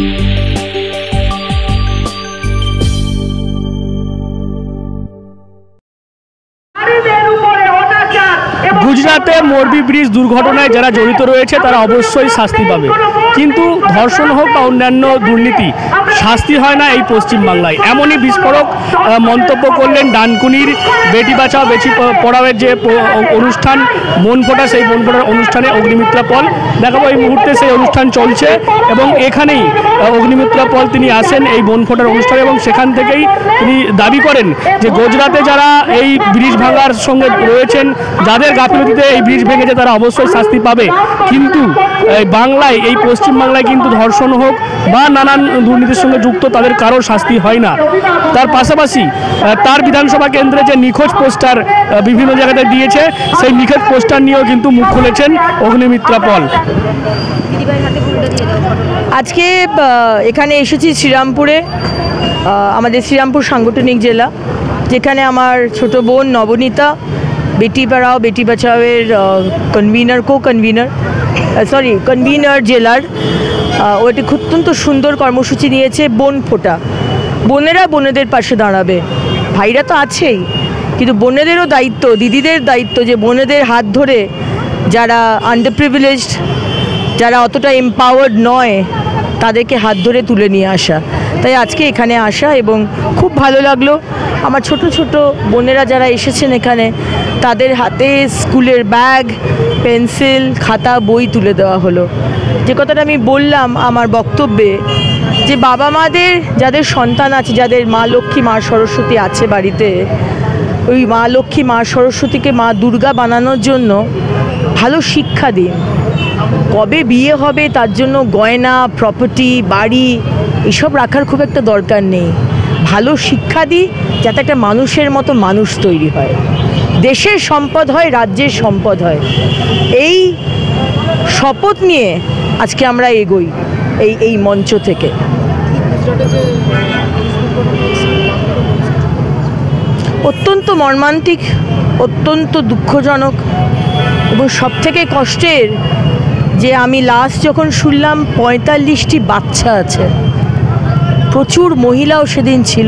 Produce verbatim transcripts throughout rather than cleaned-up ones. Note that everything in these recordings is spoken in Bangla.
গুজরাতে মোরবি ব্রিজ দুর্ঘটনায় যারা জড়িত রয়েছে তারা অবশ্যই শাস্তি পাবে, কিন্তু ধর্ষণ হোক বা অন্যান্য দুর্নীতি শাস্তি হয় না এই পশ্চিমবাংলায়। এমনই বিস্ফোরক মন্তব্য করলেন ডানকুনির বেটি বাঁচাও বেটি পড়াওয়ের যে অনুষ্ঠান মন ফোটা, সেই মন ফোটার অনুষ্ঠানে অগ্নিমিত্রা পল দেখাবো। এই মুহূর্তে সেই অনুষ্ঠান চলছে এবং এখানেই অগ্নিমিত্রা পল তিনি আসেন এই মন ফোটার অনুষ্ঠানে এবং সেখান থেকেই তিনি দাবি করেন যে গুজরাতে যারা এই ব্রিজ ভাঙার সঙ্গে রয়েছেন, যাদের গাফিলতিতে এই ব্রিজ ভেঙেছে তারা অবশ্যই শাস্তি পাবে, কিন্তু বাংলায় এই পশ্চিমবাংলায় কিন্তু ধর্ষণ হোক বা নানান দুর্নীতির সঙ্গে যুক্ত তাদের কারোর শাস্তি হয় না। তার পাশাপাশি তার বিধানসভা কেন্দ্রে যে নিখোঁজ পোস্টার বিভিন্ন জায়গাতে দিয়েছে, সেই নিখোঁজ পোস্টার নিয়েও কিন্তু মুখ খুলেছেন অগ্নিমিত্রা পল। আজকে এখানে এসেছি শ্রীরামপুরে, আমাদের শ্রীরামপুর সাংগঠনিক জেলা, যেখানে আমার ছোট বোন নবনীতা বেটি পড়াও বেটি বাঁচাওয়ের convener co convener sorry convener জেলার, ও একটি অত্যন্ত সুন্দর কর্মসূচি নিয়েছে বোন ফোটা। বোনেরা বোনেদের পাশে দাঁড়াবে, ভাইরা তো আছেই, কিন্তু বোনেদেরও দায়িত্ব, দিদিদের দায়িত্ব যে বোনেদের হাত ধরে যারা আন্ডার প্রিভিলেজড, যারা অতটা এম্পাওয়ার্ড নয়, তাদেরকে হাত ধরে তুলে নিয়ে আসা। তাই আজকে এখানে আসা এবং খুব ভালো লাগলো। আমার ছোট ছোট বোনেরা যারা এসেছেন এখানে, তাদের হাতে স্কুলের ব্যাগ, পেন্সিল, খাতা, বই তুলে দেওয়া হলো। যে কথাটা আমি বললাম আমার বক্তব্যে, যে বাবা মাদের যাদের সন্তান আছে, যাদের মা লক্ষ্মী মা সরস্বতী আছে বাড়িতে, ওই মা লক্ষ্মী মা সরস্বতীকে মা দুর্গা বানানোর জন্য ভালো শিক্ষা দিন। কবে বিয়ে হবে তার জন্য গয়না, প্রপার্টি, বাড়ি এসব রাখার খুব একটা দরকার নেই। ভালো শিক্ষা দিই যাতে একটা মানুষের মতো মানুষ তৈরি হয়, দেশের সম্পদ হয়, রাজ্যের সম্পদ হয়। এই শপথ নিয়ে আজকে আমরা এগোই এই এই মঞ্চ থেকে। অত্যন্ত মর্মান্তিক, অত্যন্ত দুঃখজনক এবং সবথেকে কষ্টের যে আমি লাস্ট যখন শুনলাম পঁয়তাল্লিশটি বাচ্চা আছে, প্রচুর মহিলাও সেদিন ছিল।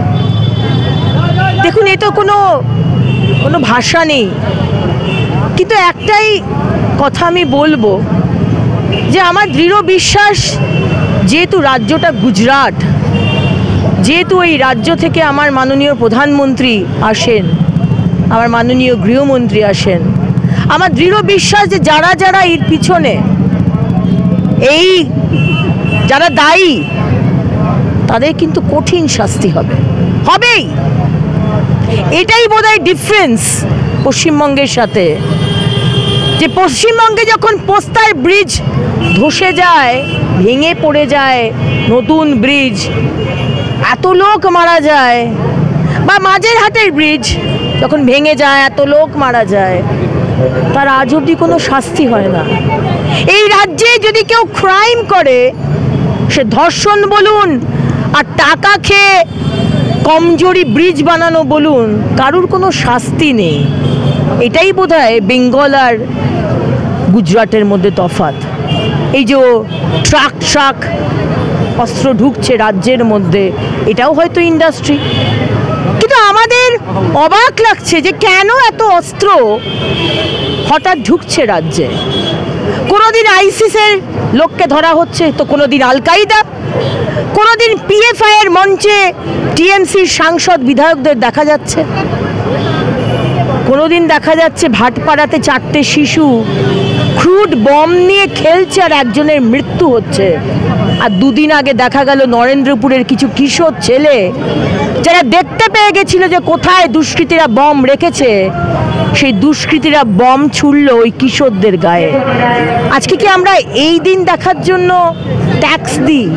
দেখুন, এ তো কোনো কোনো ভাষা নেই, কিন্তু একটাই কথা আমি বলবো যে আমার দৃঢ় বিশ্বাস, যেহেতু রাজ্যটা গুজরাট, যেহেতু এই রাজ্য থেকে আমার মাননীয় প্রধানমন্ত্রী আসেন, আমার মাননীয় গৃহমন্ত্রী আসেন, আমার দৃঢ় বিশ্বাস যে যারা যারা এর পিছনে, এই যারা দায়ী, তাদের কিন্তু কঠিন শাস্তি হবে, হবেই। এটাই বোধহয় ডিফারেন্স পশ্চিমবঙ্গের সাথে, যে পশ্চিমবঙ্গে যখন পোস্তার ব্রিজ ধসে যায়, ভেঙে পড়ে যায়, নতুন ব্রিজ, এত লোক মারা যায়, বা মাঝের হাটের ব্রিজ যখন ভেঙে যায়, এত লোক মারা যায়, তার আজ অবধি কোনো শাস্তি হয় না। এই রাজ্যে যদি কেউ ক্রাইম করে, সে ধর্ষণ বলুন আর টাকা খেয়ে কমজোরি ব্রিজ বানানো বলুন, কারুর কোনো শাস্তি নেই। এটাই বোধহয় বেঙ্গল আর গুজরাটের মধ্যে তফাৎ। এই যে ট্রাক ট্রাক অস্ত্র ঢুকছে রাজ্যের মধ্যে, এটাও হয়তো ইন্ডাস্ট্রি, কিন্তু আমাদের অবাক লাগছে যে কেন এত অস্ত্র হঠাৎ ঢুকছে রাজ্যে। কোনোদিন আইসিসের লোককে ধরা হচ্ছে, তো কোনোদিন আল কায়দা, কোনোদিন পিএফআই এর মঞ্চে টিএমসির সাংসদ বিধায়কদের দেখা যাচ্ছে, কোনোদিন দেখা যাচ্ছে ভাটপাড়াতে চারটে শিশু ক্রুড বম নিয়ে খেলছে আর একজনের মৃত্যু হচ্ছে। আর দুদিন আগে দেখা গেল নরেন্দ্রপুরের কিছু কিশোর ছেলে যারা দেখতে পেয়ে গেছিল যে কোথায় দুষ্কৃতীরা বম রেখেছে, সেই দুষ্কৃতীরা বম ছুড়ল ওই কিশোরদের গায়ে। আজকে কি আমরা এই দিন দেখার জন্য ট্যাক্স দিই?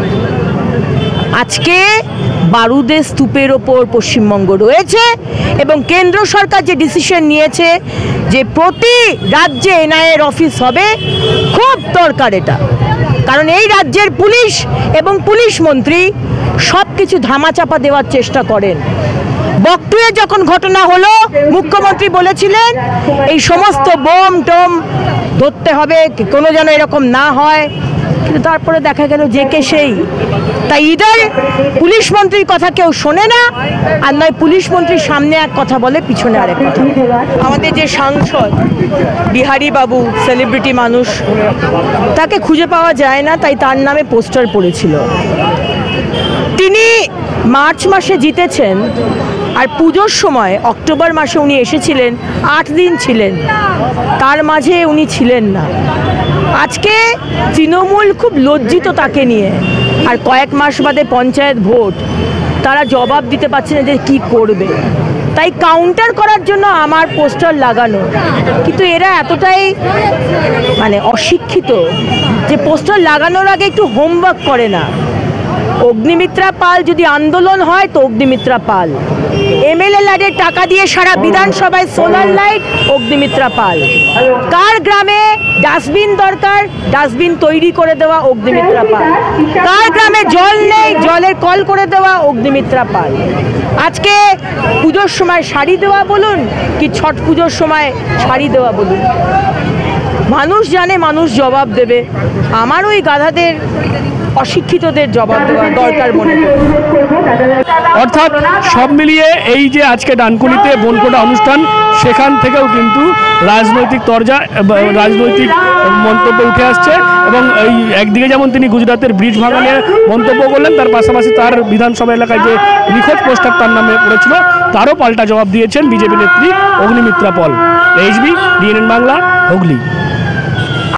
আজকে বারুদের স্তূপের ওপর পশ্চিমবঙ্গ রয়েছে এবং কেন্দ্র সরকার যে ডিসিশন নিয়েছে যে প্রতি রাজ্যে এনআইএর অফিস হবে, খুব দরকার এটা। কারণ এই রাজ্যের পুলিশ এবং পুলিশ মন্ত্রী সব কিছু ধামাচাপা দেওয়ার চেষ্টা করেন। বকটুয়ে যখন ঘটনা হলো, মুখ্যমন্ত্রী বলেছিলেন এই সমস্ত বোম টোম ধরতে হবে, কোনো যেন এরকম না হয়। কিন্তু তারপরে দেখা গেল যে কে সেই। তাই ইদার পুলিশ মন্ত্রীর কথা কেউ শোনে না, আর নয় পুলিশ মন্ত্রীর সামনে এক কথা বলে পিছনে আরেক কথা। আমাদের যে সাংসদ বিহারী বাবু, সেলিব্রিটি মানুষ, তাকে খুঁজে পাওয়া যায় না, তাই তার নামে পোস্টার পড়েছিল। তিনি মার্চ মাসে জিতেছেন, আর পুজোর সময় অক্টোবর মাসে উনি এসেছিলেন, আট দিন ছিলেন, তার মাঝে উনি ছিলেন না। আজকে তৃণমূল খুব লজ্জিত তাকে নিয়ে, আর কয়েক মাস বাদে পঞ্চায়েত ভোট, তারা জবাব দিতে পারছে না যে কি করবে। তাই কাউন্টার করার জন্য আমার পোস্টার লাগানো, কিন্তু এরা এতটাই মানে অশিক্ষিত যে পোস্টার লাগানোর আগে একটু হোমওয়ার্ক করে না। অগ্নিমিত্রা পাল যদি আন্দোলন হয় তো অগ্নিমিত্রা পাল, এমএলএ ল্যাডের টাকা দিয়ে সারা বিধানসভায় সোলার লাইট, অগ্নিমিত্রা পাল। কার গ্রামে ডাস্টবিন দরকার, ডাস্টবিন তৈরি করে দেওয়া, অগ্নিমিত্রা পাল। কার গ্রামে জল নেই, জলের কল করে দেওয়া, অগ্নিমিত্রা পাল। আজকে পুজোর সময় শাড়ি দেওয়া বলুন, কি ছট পুজোর সময় শাড়ি দেওয়া বলুন, মানুষ জানে, মানুষ জবাব দেবে। আমার ওই গাধাদের, অশিক্ষিতদের জবাব দেওয়া দরকার মনে করি। অর্থাৎ সব মিলিয়ে এই যে আজকে ডানকুনিতে বনকোটা অনুষ্ঠান, সেখান থেকেও কিন্তু রাজনৈতিক তরজা, রাজনৈতিক মন্তব্য উঠে আসছে। এবং এই একদিকে যেমন তিনি গুজরাটের ব্রিজ ভাঙা নিয়ে মন্তব্য করলেন, তার পাশাপাশি তার বিধানসভা এলাকায় যে নিখোঁজ পোস্টার তার নামে পড়েছিল, তারও পাল্টা জবাব দিয়েছেন বিজেপি নেত্রী অগ্নিমিত্রা পল। এইচবি ডিএনএন বাংলা, হুগলি।